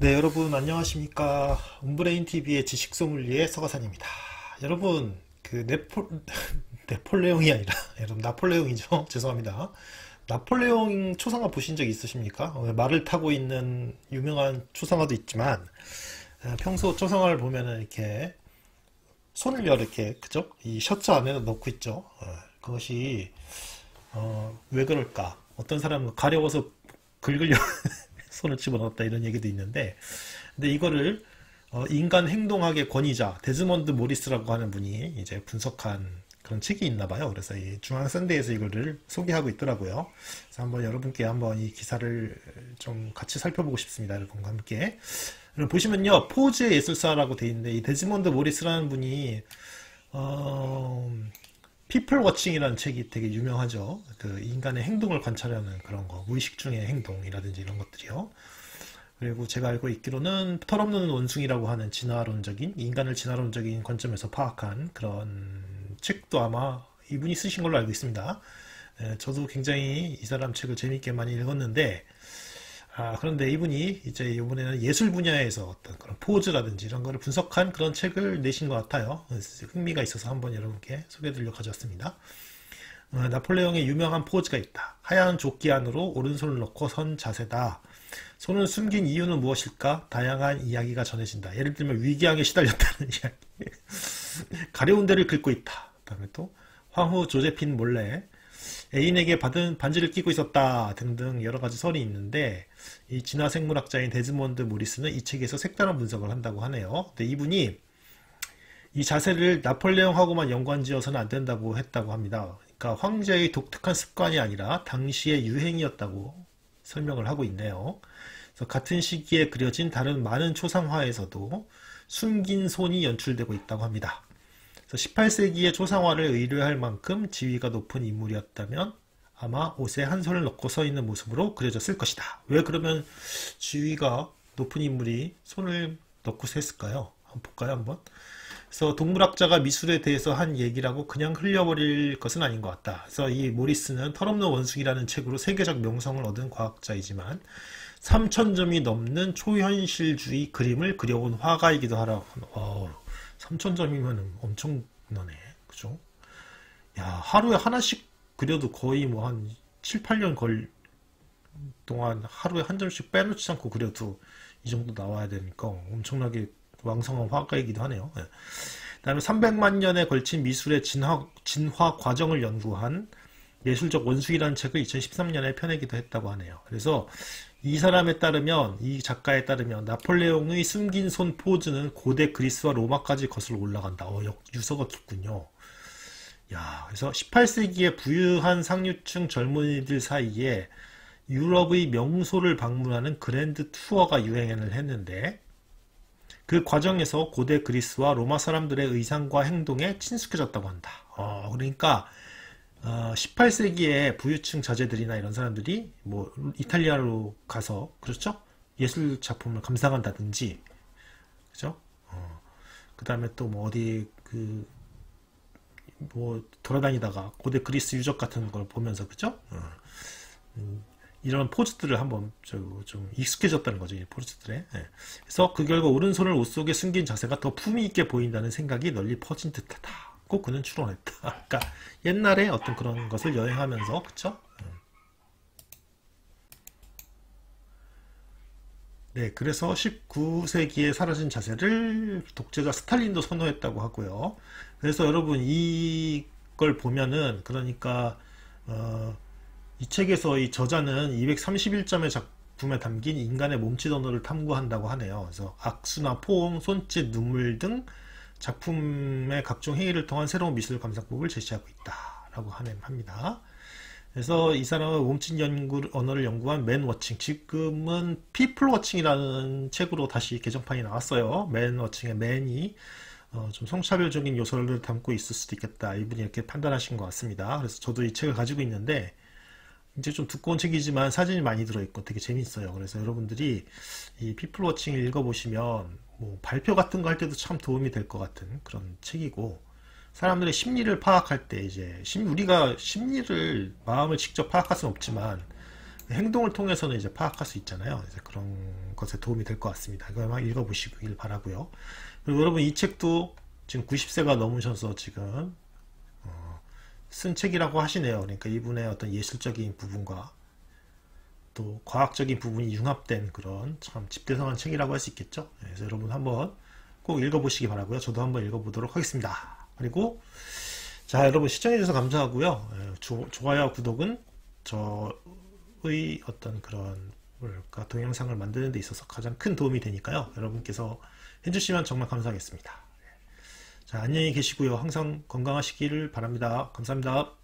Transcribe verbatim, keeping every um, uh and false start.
네, 여러분 안녕하십니까. 음브레인티비의 지식소믈리의 서가산입니다. 여러분, 그 네폴 네폴레옹이 아니라 여러분 나폴레옹이죠. 죄송합니다. 나폴레옹 초상화 보신 적 있으십니까? 어, 말을 타고 있는 유명한 초상화도 있지만, 어, 평소 초상화를 보면은 이렇게 손을 이렇게, 그죠? 이 셔츠 안에 넣고 있죠. 어, 그것이 어, 왜 그럴까? 어떤 사람은 가려워서 긁으려 손을 집어넣었다 이런 얘기도 있는데, 근데 이거를 어, 인간 행동학의 권위자 데즈먼드 모리스라고 하는 분이 이제 분석한 그런 책이 있나 봐요. 그래서 이 중앙 썬데이에서 이거를 소개하고 있더라고요. 그래서 한번 여러분께 한번 이 기사를 좀 같이 살펴보고 싶습니다. 여러분과 함께. 여러분 보시면요, 포즈의 예술사라고 돼 있는데, 이 데즈먼드 모리스라는 분이 어, 피플 워칭이라는 책이 되게 유명하죠. 그 인간의 행동을 관찰하는 그런 거, 무의식 중의 행동이라든지 이런 것들이요. 그리고 제가 알고 있기로는 털없는 원숭이라고 하는 진화론적인, 인간을 진화론적인 관점에서 파악한 그런 책도 아마 이분이 쓰신 걸로 알고 있습니다. 에, 저도 굉장히 이 사람 책을 재밌게 많이 읽었는데, 아, 그런데 이분이 이제 이번에는 예술 분야에서 어떤 그런 포즈라든지 이런 거를 분석한 그런 책을 내신 것 같아요. 그래서 흥미가 있어서 한번 여러분께 소개해드리려고 가져왔습니다. 어, 나폴레옹의 유명한 포즈가 있다. 하얀 조끼 안으로 오른손을 넣고 선 자세다. 손을 숨긴 이유는 무엇일까? 다양한 이야기가 전해진다. 예를 들면 위궤양에 시달렸다는 이야기. 가려운 데를 긁고 있다. 그다음에 또 황후 조제핀 몰래 애인에게 받은 반지를 끼고 있었다 등등 여러 가지 설이 있는데, 이 진화생물학자인 데즈몬드 모리스는 이 책에서 색다른 분석을 한다고 하네요. 근데 이분이 이 자세를 나폴레옹하고만 연관지어서는 안 된다고 했다고 합니다. 그러니까 황제의 독특한 습관이 아니라 당시의 유행이었다고 설명을 하고 있네요. 그래서 같은 시기에 그려진 다른 많은 초상화에서도 숨긴 손이 연출되고 있다고 합니다. 십팔 세기의 초상화를 의뢰할 만큼 지위가 높은 인물이었다면 아마 옷에 한 손을 넣고 서 있는 모습으로 그려졌을 것이다. 왜 그러면 지위가 높은 인물이 손을 넣고 서 했을까요? 한번 볼까요, 한번? 그래서 동물학자가 미술에 대해서 한 얘기라고 그냥 흘려버릴 것은 아닌 것 같다. 그래서 이 모리스는 털없는 원숭이라는 책으로 세계적 명성을 얻은 과학자이지만 삼천 점이 넘는 초현실주의 그림을 그려온 화가이기도 하라고. 어, 삼천 점이면 엄청나네. 그죠? 야, 하루에 하나씩 그려도 거의 뭐 한 칠, 팔 년 걸 동안 하루에 한 점씩 빼놓지 않고 그려도 이 정도 나와야 되니까 엄청나게 왕성한 화가이기도 하네요. 네. 그다음에 삼백만 년에 걸친 미술의 진화, 진화 과정을 연구한 예술적 원숭이라는 책을 이천십삼 년에 펴내기도 했다고 하네요. 그래서 이 사람에 따르면, 이 작가에 따르면 나폴레옹의 숨긴 손 포즈는 고대 그리스와 로마까지 거슬러 올라간다. 어, 유서가 깊군요. 야, 그래서 십팔 세기에 부유한 상류층 젊은이들 사이에 유럽의 명소를 방문하는 그랜드 투어가 유행을 했는데, 그 과정에서 고대 그리스와 로마 사람들의 의상과 행동에 친숙해졌다고 한다. 어, 그러니까 어, 십팔 세기에 부유층 자제들이나 이런 사람들이 뭐 이탈리아로 가서, 그렇죠? 예술 작품을 감상한다든지, 그죠? 어, 그 다음에 또 뭐 어디 그 뭐 돌아다니다가 고대 그리스 유적 같은 걸 보면서, 그죠? 어, 음, 이런 포즈들을 한번 좀 익숙해졌다는 거죠, 이 포즈들에. 예. 그래서 그 결과 오른손을 옷 속에 숨긴 자세가 더 품위 있게 보인다는 생각이 널리 퍼진 듯하다. 꼭 그는 추론했다. 그러니까 옛날에 어떤 그런 것을 여행하면서, 그쵸? 네, 그래서 십구 세기에 사라진 자세를 독재자 스탈린도 선호했다고 하고요. 그래서 여러분 이걸 보면은, 그러니까 어, 이 책에서 이 저자는 이백삼십일 점의 작품에 담긴 인간의 몸짓 언어를 탐구한다고 하네요. 그래서 악수나 포옹, 손짓, 눈물 등 작품의 각종 행위를 통한 새로운 미술 감상법을 제시하고 있다라고 합니다. 그래서 이 사람은 몸짓 연구, 언어를 연구한 맨 워칭, 지금은 피플 워칭이라는 책으로 다시 개정판이 나왔어요. 맨 워칭의 맨이 어, 좀 성차별적인 요소를 담고 있을 수도 있겠다, 이분이 이렇게 판단하신 것 같습니다. 그래서 저도 이 책을 가지고 있는데, 이제 좀 두꺼운 책이지만 사진이 많이 들어있고 되게 재밌어요. 그래서 여러분들이 이 피플 워칭을 읽어보시면 뭐 발표 같은 거 할 때도 참 도움이 될 것 같은 그런 책이고, 사람들의 심리를 파악할 때, 이제 심, 우리가 심리를, 마음을 직접 파악할 수는 없지만 행동을 통해서는 이제 파악할 수 있잖아요. 이제 그런 것에 도움이 될 것 같습니다. 이거 막 읽어보시길 바라고요. 그리고 여러분 이 책도 지금 구십 세가 넘으셔서 지금 어, 쓴 책이라고 하시네요. 그러니까 이분의 어떤 예술적인 부분과 또 과학적인 부분이 융합된 그런 참 집대성한 책이라고 할 수 있겠죠. 그래서 여러분 한번 꼭 읽어보시기 바라고요. 저도 한번 읽어보도록 하겠습니다. 그리고 자, 여러분 시청해주셔서 감사하고요. 예, 조, 좋아요, 구독은 저의 어떤 그런 뭐랄까 동영상을 만드는 데 있어서 가장 큰 도움이 되니까요. 여러분께서 해주시면 정말 감사하겠습니다. 자, 안녕히 계시고요. 항상 건강하시기를 바랍니다. 감사합니다.